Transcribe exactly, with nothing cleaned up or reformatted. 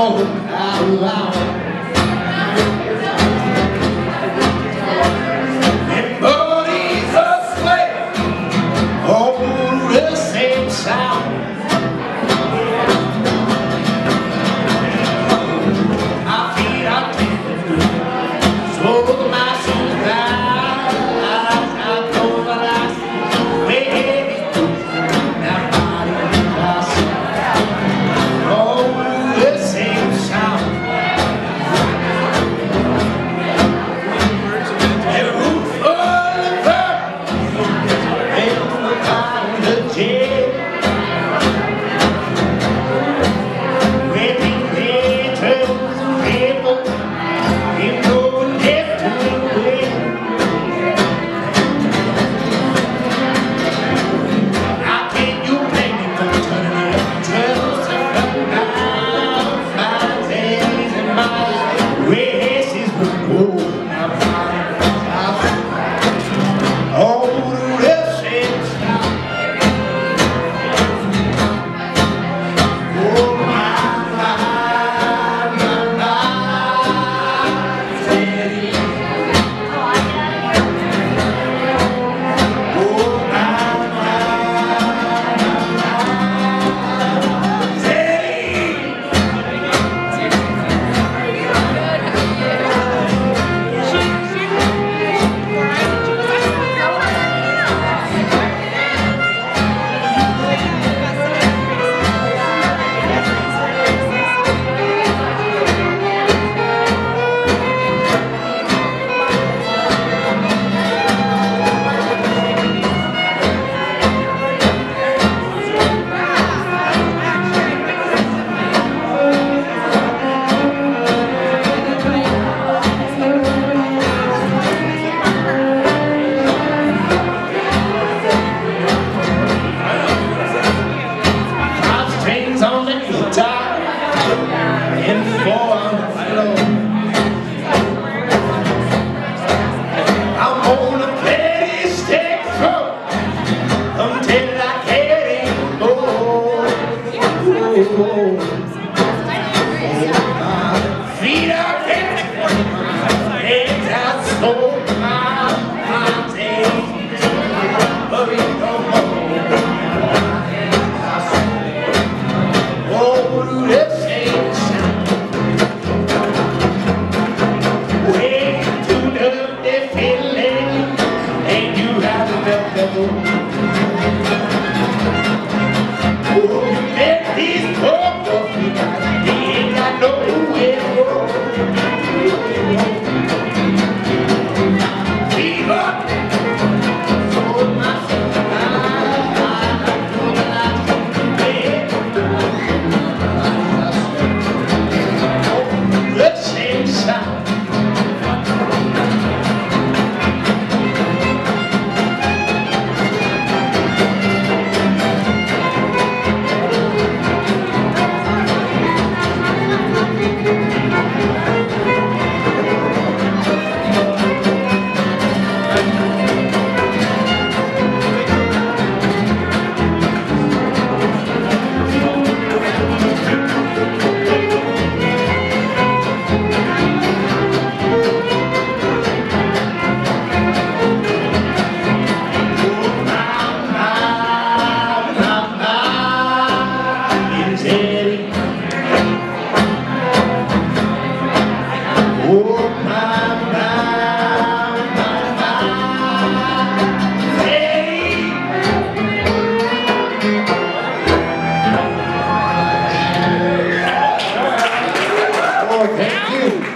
Oh, how long? Everybody's asleep. Oh, the same sound. I feel I'm so my soul's down. I know my life's way. Now body lost. Oh, the same sound. The roof full of fur. And the jett. Whipping their troubles and people. In going left to the way. How can you blame me for turning their troubles up now? My days and my races will go. Now flying south. Oh, the same sound. Oh, my, my, my, my, Teddy. Oh, my, my, five strings on the guitar and four on the floor. I'm gonna play this stick through until I can't anymore. Feet are heavy, legs out slow. My, my days, but it don't oh, the same sound. Way too dirty feeling, and you have enough devil. Oh, you let these poor poor people, they ain't got nowhere to go. Fever, oh my soul, I, I, I know that I can be. The same sound. Thank you.